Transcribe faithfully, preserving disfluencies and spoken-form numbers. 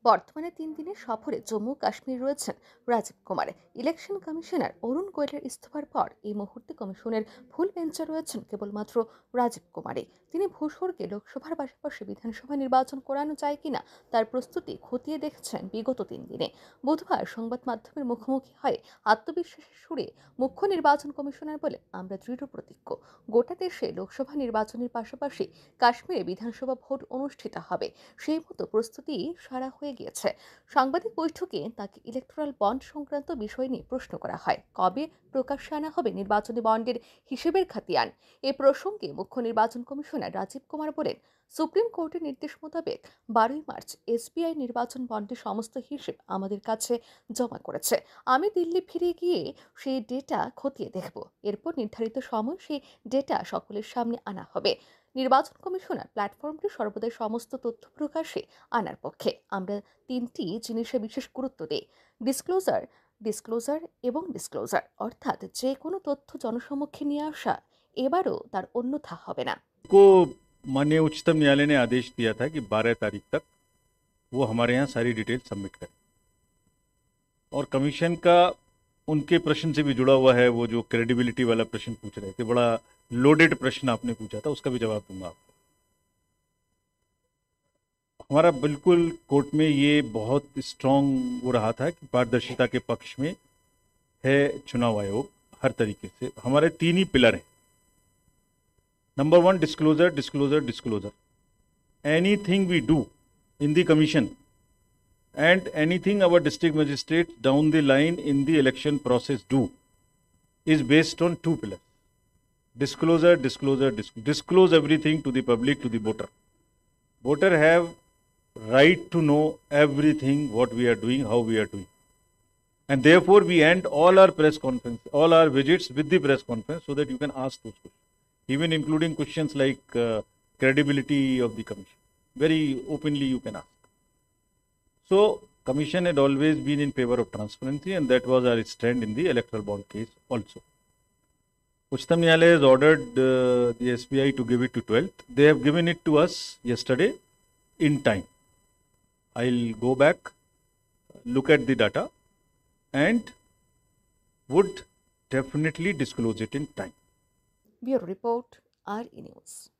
বর্তমানে তিন দিনের সফরে জম্মু কাশ্মীর রয়েছেন রাজীব কুমার। ইলেকশন কমিশনার অরুণ গোয়েলের ইস্তফার পর এই মুহূর্তে কমিশনের ফুল বেঞ্চে রয়েছেন কেবলমাত্র রাজীব কুমারই। তিনি ভূস্বর্গে লোকসভার পাশাপাশি বিধানসভা নির্বাচন করানো যায় কিনা তার প্রস্তুতি খতিয়ে দেখছেন বিগত তিন দিনে। বুধবার সংবাদ মাধ্যমের মুখোমুখি হয়ে আত্মবিশ্বাসের সুরে মুখ্য নির্বাচন কমিশনার বলে, আমরা দৃঢ় প্রতিজ্ঞ, গোটা দেশে লোকসভা নির্বাচনের পাশাপাশি কাশ্মীরে বিধানসভা ভোট অনুষ্ঠিত হবে। সেই মতো প্রস্তুতি সারা হয়ে গিয়েছে। সাংবাদিক বৈঠকে তাকে ইলেকটোরাল বন্ড সংক্রান্ত বিষয় নিয়ে প্রশ্ন করা হয়, কবে প্রকাশ্যে আনা হবে নির্বাচনী বন্ডের হিসেবের খাতিয়ান। এ প্রসঙ্গে মুখ্য নির্বাচন কমিশনার রাজীব কুমার বলেন, সুপ্রিম কোর্টের নির্দেশ মোতাবেক বারোই মার্চ এসবিআই নির্বাচন বন্ডের সমস্ত হিসেব আমাদের কাছে জমা করেছে। আমি দিল্লি ফিরে গিয়ে সেই ডেটা খতিয়ে দেখব। এরপর নির্ধারিত সময় সেই ডেটা সকলের সামনে আনা হবে। নির্বাচন কমিশনার প্ল্যাটফর্মটি সর্বদাই সমস্ত তথ্য প্রকাশে আনার পক্ষে। আমরা তিনটি জিনিসে বিশেষ গুরুত্ব দিই: ডিসক্লোজার, ডিসক্লোজার এবং ডিসক্লোজার, অর্থাৎ যে কোনো তথ্য জনসমক্ষে নিয়ে আসা এবারও তার অন্যথা হবে না। को माननीय उच्चतम न्यायालय ने आदेश दिया था कि बारह तारीख तक वो हमारे यहाँ सारी डिटेल सबमिट करें, और कमीशन का उनके प्रश्न से भी जुड़ा हुआ है। वो जो क्रेडिबिलिटी वाला प्रश्न पूछ रहे थे, बड़ा लोडेड प्रश्न आपने पूछा था, उसका भी जवाब दूंगा आपको। हमारा बिल्कुल कोर्ट में ये बहुत स्ट्रांग वो रहा था कि पारदर्शिता के पक्ष में है चुनाव आयोग हर तरीके से। हमारे तीन ही पिलर हैं। Number one, disclosure, disclosure, disclosure. Anything we do in the commission and anything our district magistrates down the line in the election process do is based on two pillars: disclosure, disclosure, disclosure. Disclose everything to the public, to the voter. Voter have right to know everything what we are doing, how we are doing, and therefore we end all our press conference, all our visits with the press conference, so that you can ask those questions, even including questions like uh, credibility of the commission. Very openly you can ask. So, Commission had always been in favor of transparency, and that was our stand in the electoral bond case also. Uchtam Nyayalaya has ordered uh, the S B I to give it to twelfth. They have given it to us yesterday in time. I'll go back, look at the data, and would definitely disclose it in time. Bureau Report, R E News.